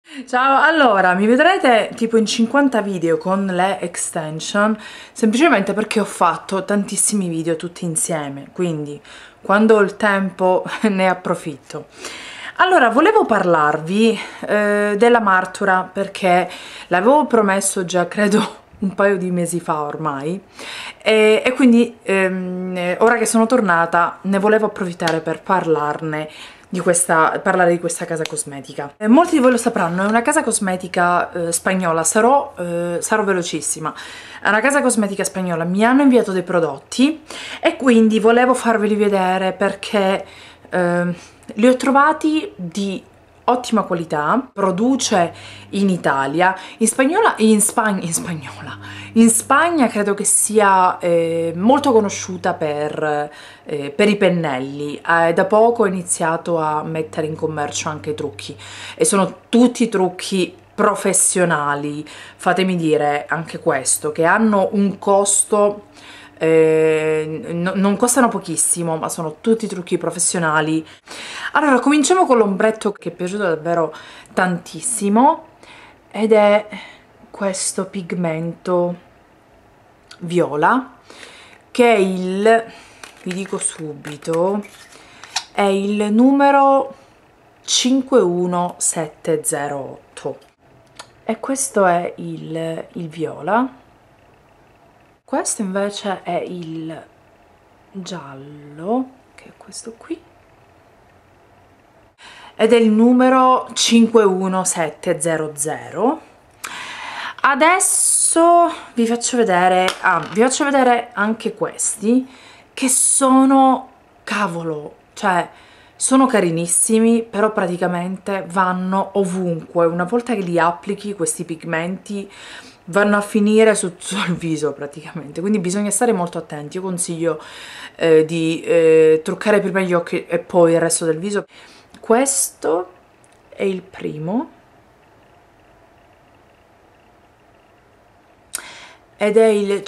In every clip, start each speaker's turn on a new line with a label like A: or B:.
A: Ciao, allora mi vedrete tipo in 50 video con le extension semplicemente perché ho fatto tantissimi video tutti insieme, quindi quando ho il tempo ne approfitto. Allora, volevo parlarvi della Martura perché l'avevo promesso già, credo, un paio di mesi fa ormai e quindi ora che sono tornata ne volevo approfittare per parlare di questa casa cosmetica. Molti di voi lo sapranno, è una casa cosmetica spagnola, sarò velocissima. È una casa cosmetica spagnola, mi hanno inviato dei prodotti e quindi volevo farveli vedere perché li ho trovati di ottima qualità, produce in Italia, in Spagna credo che sia molto conosciuta per i pennelli. Da poco ho iniziato a mettere in commercio anche i trucchi e sono tutti trucchi professionali, fatemi dire anche questo, che hanno un costo, non costano pochissimo, ma sono tutti trucchi professionali. Allora, cominciamo con l'ombretto che è piaciuto davvero tantissimo ed è questo pigmento viola che è vi dico subito, è il numero 51708 e questo è il viola. Questo invece è il giallo, che è questo qui, ed è il numero 51700. Adesso vi faccio vedere, anche questi che sono, cavolo, cioè sono carinissimi, però praticamente vanno ovunque. Una volta che li applichi questi pigmenti vanno a finire tutto il viso praticamente, quindi bisogna stare molto attenti. Io consiglio di truccare prima gli occhi e poi il resto del viso. Questo è il primo ed è il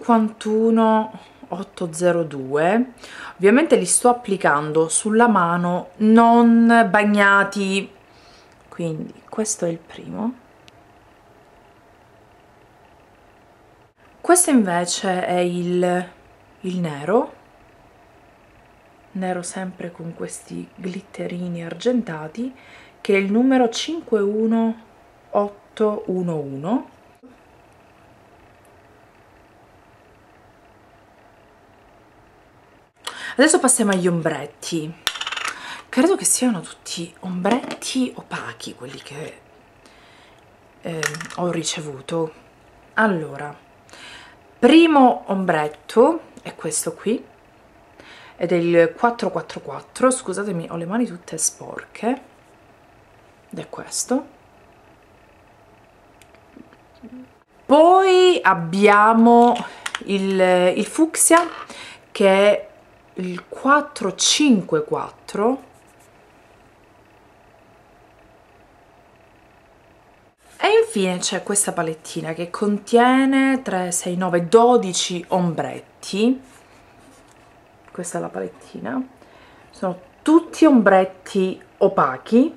A: 51802. Ovviamente li sto applicando sulla mano non bagnati, quindi questo è il primo. Questo invece è il nero sempre con questi glitterini argentati, che è il numero 51811. Adesso passiamo agli ombretti. Credo che siano tutti ombretti opachi quelli che ho ricevuto. Allora, primo ombretto è questo qui ed è il 444, scusatemi, ho le mani tutte sporche, ed è questo. Poi abbiamo il fucsia, che è il 454, e infine c'è questa palettina che contiene 3, 6, 9, 12 ombretti. Questa è la palettina, sono tutti ombretti opachi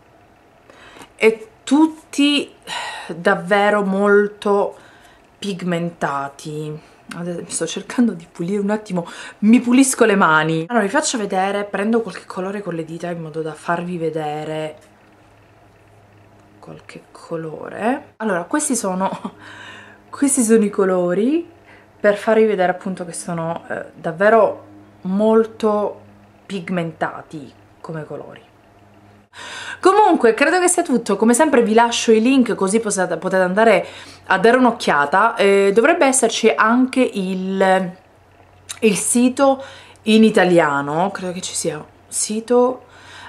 A: e tutti davvero molto pigmentati. Adesso sto cercando di pulire un attimo, mi pulisco le mani. Allora vi faccio vedere, prendo qualche colore con le dita in modo da farvi vedere qualche colore. Allora questi sono i colori, per farvi vedere appunto che sono davvero molto pigmentati come colori. Comunque credo che sia tutto, come sempre vi lascio i link così potete andare a dare un'occhiata. Dovrebbe esserci anche il sito in italiano, credo che ci sia un sito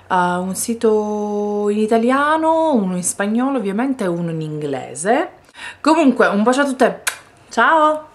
A: in italiano, uno in spagnolo ovviamente e uno in inglese. Comunque un bacio a tutte, ciao!